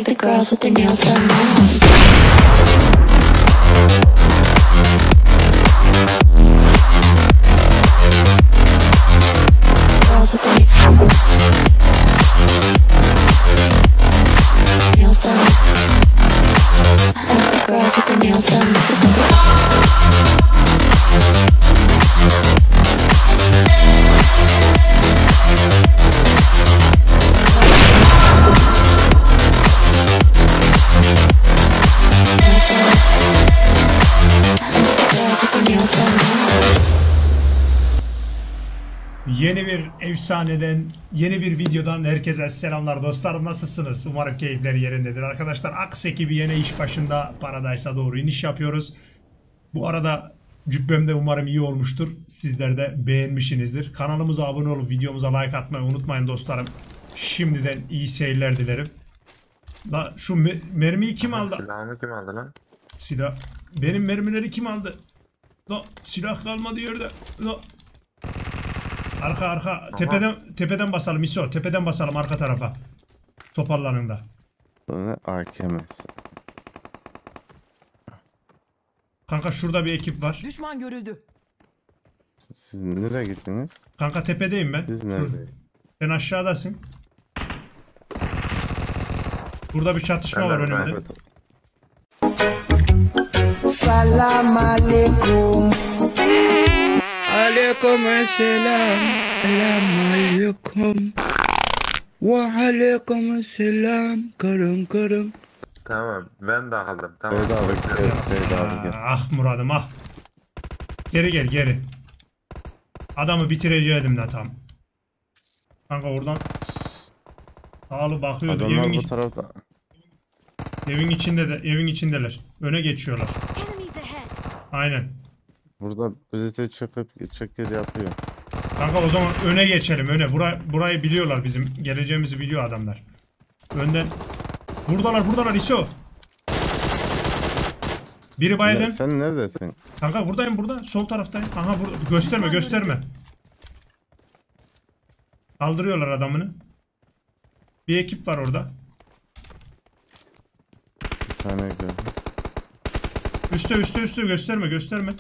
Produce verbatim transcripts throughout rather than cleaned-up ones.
like the girls with their nails done now. Girls with their nails done. I like the girls with their nails done. Yeni bir efsaneden, yeni bir videodan herkese selamlar dostlarım, nasılsınız? Umarım keyifleri yerindedir. Arkadaşlar, Aks ekibi yine iş başında, Paradise'a doğru iniş yapıyoruz. Bu arada cübbemde umarım iyi olmuştur. Sizler de beğenmişsinizdir. Kanalımıza abone olup videomuza like atmayı unutmayın dostlarım. Şimdiden iyi seyirler dilerim. La şu me mermiyi kim aldı? Silahını kim aldı lan? Silah. Benim mermileri kim aldı? La silah kalmadı yerde. La. Arka arka. Aha. Tepeden tepeden basalım İso. Tepeden basalım arka tarafa. Toparlanında. Sonra A K M'si. Kanka şurada bir ekip var. Düşman görüldü. Siz nereye gittiniz? Kanka tepedeyim ben. Biz neredeyiz? Sen aşağıdasın. Burada bir çatışma var önümde. Salam aleyküm. Aleyküm selam. Selam aleyküm. Ve aleyküm selam. Karın karın. Tamam, ben de aldım. Tamam. Seyda abi gel. Seyda abi gel. Ah Murad'ım ah. Geri gel geri. Adamı bitireceğim de tam. Kanka oradan sağlı bakıyordu. Adamlar Evin, bu tarafta. evin içinde de evin içindeler. Öne geçiyorlar. Aynen. Burada bizi çekip çekir yapıyor. Kanka o zaman öne geçelim öne. Burayı, burayı biliyorlar, bizim geleceğimizi biliyor adamlar. Önden. Buradalar buradalar İso. Biri baygın. Ne, sen neredesin? Kanka buradayım burada. Sol taraftayım. Aha burada. Gösterme gösterme. Kaldırıyorlar adamını. Bir ekip var orada. Bir tane gördüm. Üste üste üste gösterme gösterme.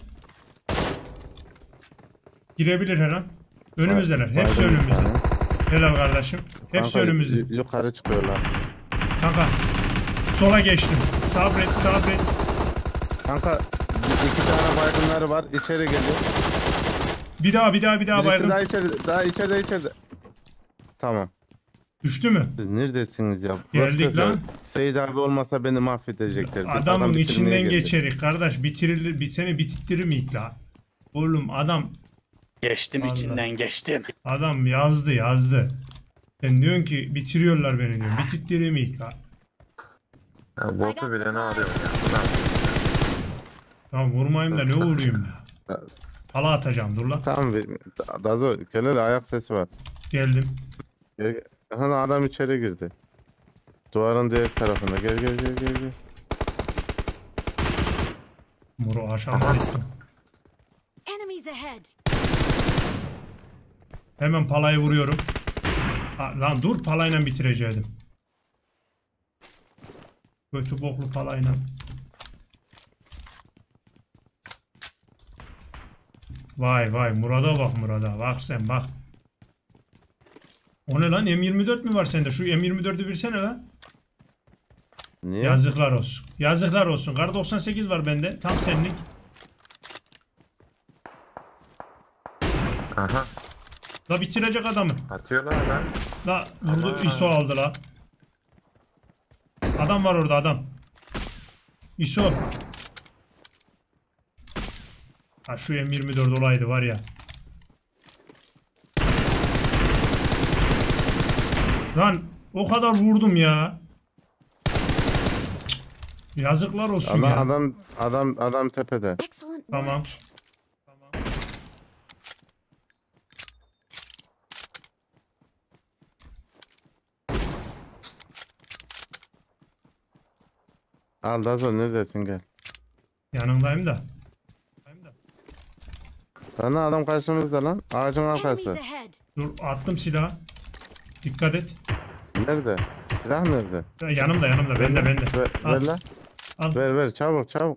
Girebilir her an. Önümüzdeler. Hepsi Baygın bir önümüzde. tane. Helal kardeşim. Hepsi Kanka, önümüzde. yukarı çıkıyorlar. Kanka. Sola geçtim. Sabret sabret. Kanka iki tane baygınları var. İçeri geliyor. Bir daha bir daha bir daha Birisi baygın. daha içeride. Daha içeride içeride. Tamam. Düştü mü? Siz neredesiniz ya? Geldik Bırak lan. ya. Seyit abi olmasa beni mahvedeceklerdi. Adamın Adam içinden bitirmeye geldi. geçerik kardeş. Bitirilir, bir seni bitirtir mi ilk la? Oğlum adam Geçtim Vallahi. içinden geçtim. adam yazdı yazdı. Sen diyorsun ki bitiriyorlar beni diyorsun. Bitirtir mi ilk la? Ya, botu bile ne arıyor ya? Lan. Tamam vurmayayım da ne vurayım ya? Hala atacağım dur la. Tamam. Dazo kelele ayak sesi var. Geldim. Gel, gel. Hani adam içeri girdi. Duvarın diğer tarafında. Gel gel gel gel. gel. Muru aşağıda gittim. Enemies ahead. Hemen palayı vuruyorum. Ha, lan dur palayla bitireceğim. Kötü boklu palayla. Vay vay Murat'a bak Murat'a bak sen bak. O ne lan, M yirmi dört mü var sende? Şu M yirmi dördü versene lan. Niye? Yazıklar olsun. Yazıklar olsun. Kar doksan sekiz var bende. Tam senlik. Aha. La bitirecek adamı. Atıyorlar lan. La vurdu. Ama- İso aldı la. Adam var orada adam. İso. Ha şu M yirmi dört olaydı var ya. Lan o kadar vurdum ya. Yazıklar olsun Adam, ya. adam adam adam tepede. Excellent Tamam. work. Al Dazo neredesin gel. Yanındayım da. Lan adam karşımızda lan. Ağacın Enemies arkası. ahead. Dur attım silahı. Dikkat et. Nerede? Silah nerede? Yanımda yanımda bende bende. Ver, Al, ver lan. al. Ver ver çabuk çabuk.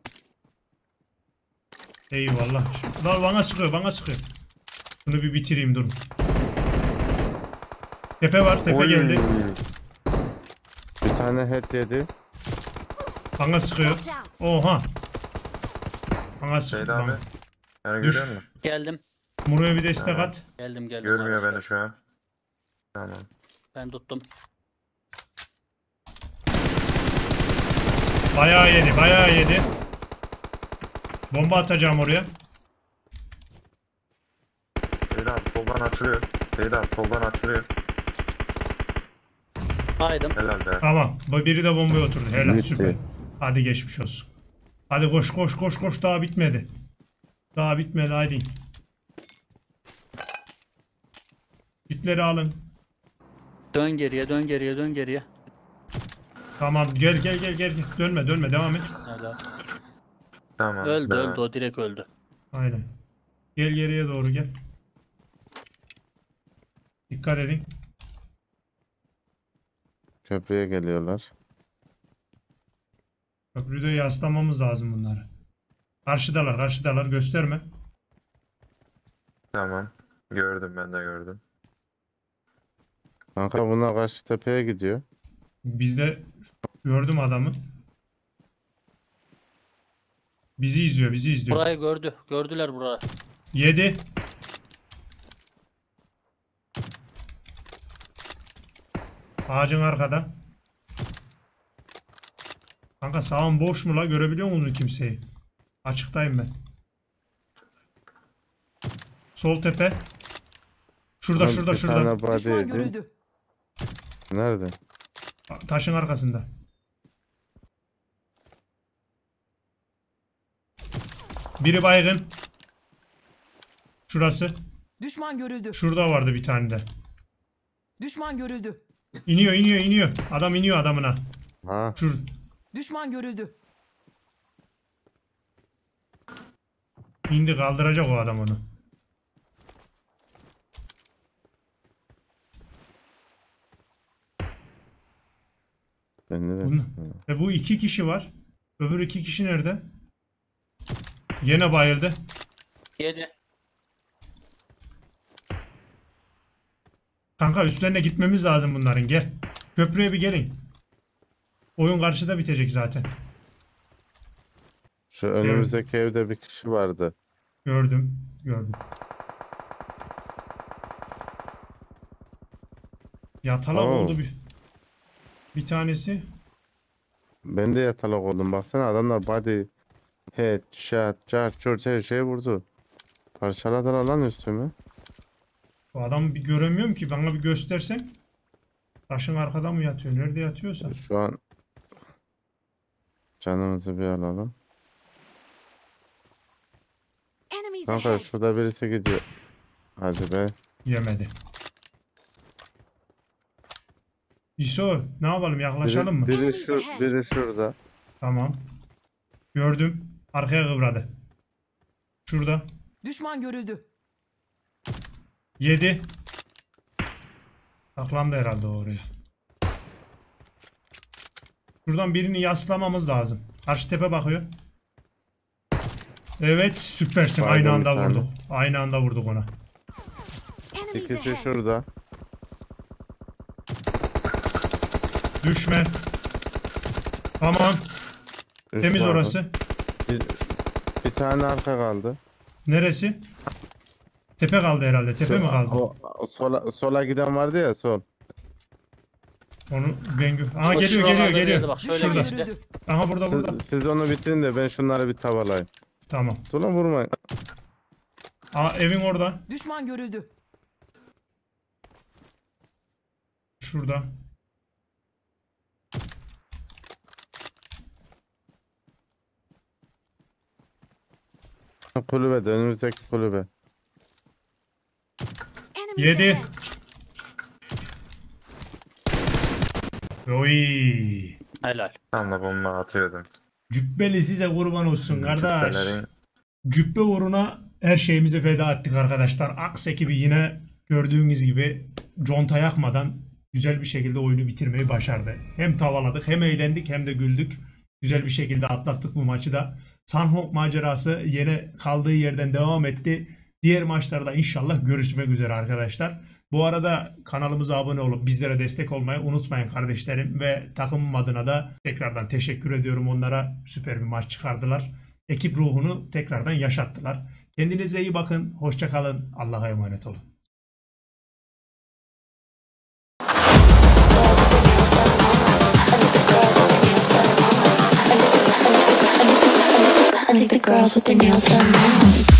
Eyvallah. Lan bana sıkıyor bana sıkıyor. Bunu bir bitireyim durun. Tepe var tepe Oy. geldi. Bir tane head yedi. Bana sıkıyor. Oha. Bana Şeyde sıkıyor. abi. Bana. Yani Düş. görüyor musun? Geldim. Muro'ya bir destek Tamam. at. Geldim geldim. Görmüyor arkadaşlar. beni şu an. Tamam. Ben tuttum. Bayağı yedi bayağı yedi. Bomba atacağım oraya. Şeyde abi soldan açılıyor. Şeyde abi soldan açılıyor. Haydım. Helal be. Tamam. Bu biri de bombaya oturdu. Helal Bitti. süper. Hadi geçmiş olsun. Hadi koş koş koş koş daha bitmedi. Daha bitmedi hadi. Kitleri alın. Dön geriye dön geriye dön geriye. Tamam gel gel gel gel. gel. Dönme dönme devam et. Hala. Tamam. Öldü be. öldü o direkt öldü. Aynen. Gel geriye doğru gel. Dikkat edin. Köprüye geliyorlar. Köprüde yaslamamız lazım bunları. Karşıdalar karşıdalar gösterme. Tamam. Gördüm ben de gördüm. Kanka bunlar karşı tepeye gidiyor. Bizde gördüm adamı. Bizi izliyor bizi izliyor. Burayı gördü. Gördüler burayı. Yedi. Ağacın arkada. Kanka sağım boş mu la? Görebiliyor musun kimseyi? Açıktayım ben. Sol tepe. Şurada Lan şurada bir şurada. tane body Düşman yedi. görüldü. Nerede? Taşın arkasında. Biri baygın. Şurası. Düşman görüldü. Şurada vardı bir tane de. Düşman görüldü. İniyor iniyor iniyor. Adam iniyor adamına. Ha. Şur. Düşman görüldü. İndi kaldıracak o adam onu. Ben nereye Bunu- sıkıyorum? Ve bu iki kişi var. Öbür iki kişi nerede? Yine bayıldı. Yedi. Kanka üstlerine gitmemiz lazım bunların. Gel. Köprüye bir gelin. Oyun karşıda bitecek zaten. Şu önümüzdeki evde bir kişi vardı. Gördüm. Gördüm. Yatalak Oo. oldu bir. Bir tanesi. Ben de yatalak oldum. Baksana adamlar body, head, shot, charge, church her şeyi vurdu. Parçaladılar lan üstümü. Bu adamı bir göremiyorum ki. Bana bir göstersen. Taşın arkada mı yatıyor? Nerede yatıyorsa. Şu an canımızı bir alalım. Enemies Kanka ahead. şurada birisi gidiyor. Hadi be. Yemedi. İso ne yapalım yaklaşalım mı? Biri, biri, şu, biri şurada. Tamam. Gördüm. Arkaya kıvradı. Şurada. Düşman görüldü. Yedi. Saklandı herhalde oraya. Şuradan birini yaslamamız lazım. Karşı tepe bakıyor. Evet süpersin. Pardon, Aynı bir anda tane. vurduk. Aynı anda vurduk ona. Enemies İkisi ahead. şurada. Düşme. Tamam. Üç Temiz vardı. orası. Bir, bir tane arka kaldı. Neresi? Tepe kaldı herhalde. Tepe Şu- mi kaldı? O, o sola, sola giden vardı ya sol. Onu ben gö- Aha O geliyor şuralarda geliyor bir yerde geliyor. bak, şöyle Düşman Şurada. geçti. görüldü. Aha burada burada. Siz, siz onu bitirin de ben şunları bir tavalayayım. Tamam. Dur lan vurmayın. Aa evin orada. Düşman görüldü. Şurada. Kulübede önümüzdeki kulübe. Enemies Yedi. ahead. Oy. Helal. Tam da bomba atıyordum. Cübbeli size kurban olsun kardeş. Cübbelerin Cübbe uğruna her şeyimizi feda ettik arkadaşlar. Aks ekibi yine gördüğünüz gibi conta yakmadan güzel bir şekilde oyunu bitirmeyi başardı. Hem tavaladık, hem eğlendik, hem de güldük. Güzel bir şekilde atlattık bu maçı da. Sanhok macerası yine kaldığı yerden devam etti. Diğer maçlarda inşallah görüşmek üzere arkadaşlar. Bu arada kanalımıza abone olup bizlere destek olmayı unutmayın kardeşlerim. Ve takımım adına da tekrardan teşekkür ediyorum onlara. Süper bir maç çıkardılar. Ekip ruhunu tekrardan yaşattılar. Kendinize iyi bakın. Hoşça kalın. Allah'a emanet olun. I think the girls with their nails done now.